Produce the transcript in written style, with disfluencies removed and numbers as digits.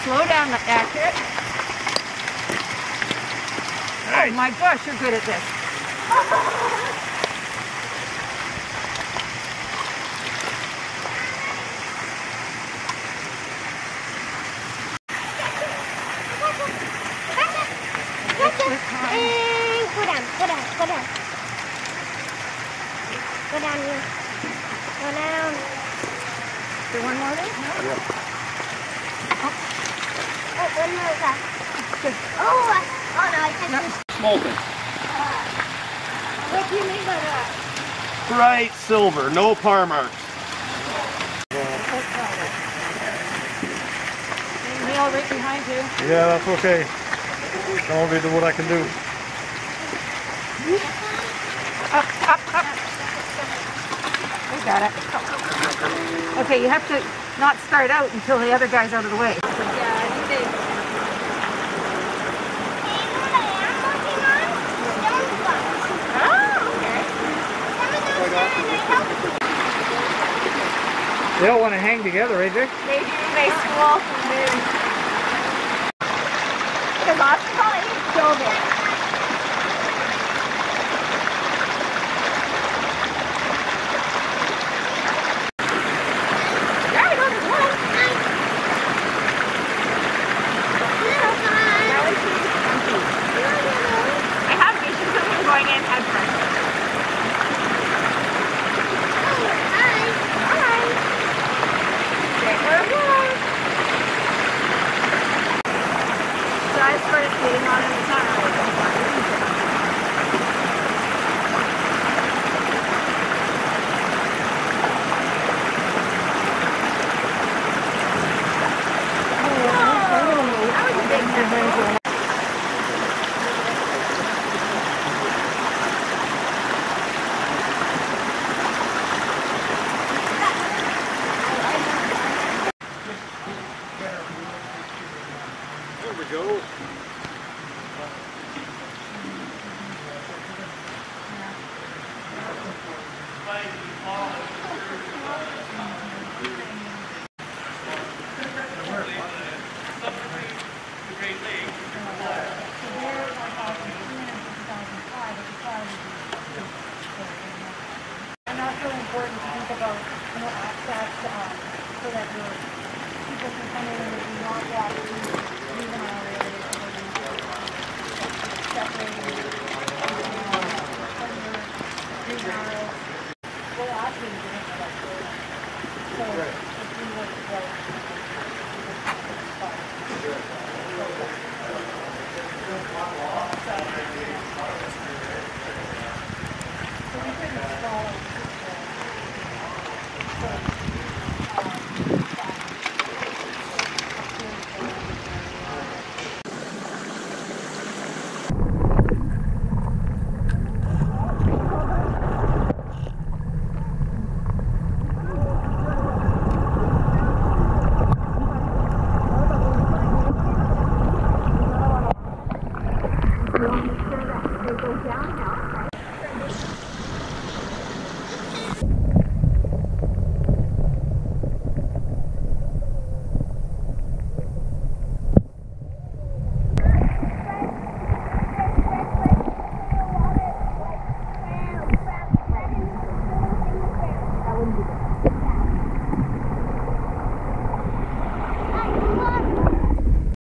slow down, accurate. Nice. Oh my gosh, you're good at this. Go down, go down, go down. Go down here. Go down. Is there one more there? No. Yeah. Oh, one more left. Oh no, I can't. No. Smolting. What do you mean by that? Bright silver, no par marks. Neil, right behind you. Yeah, that's okay. I'll do what I can do. Up, up, up. We got it. Okay, you have to not start out until the other guy's out of the way. Yeah, I think they... They all want to hang together, right, Vic? They do, they school. Because Austin probably killed it. There we go, there's one. Nice. That was funky. I have visions of him going in head first. So I started skating on it, it's not really fun. That was a big mess. There we go. And also important to think about, access so that your people can come in and do not walk through juvenile areas separating juveniles. Well, actually, you don't know that. So if you were to go, so we couldn't follow.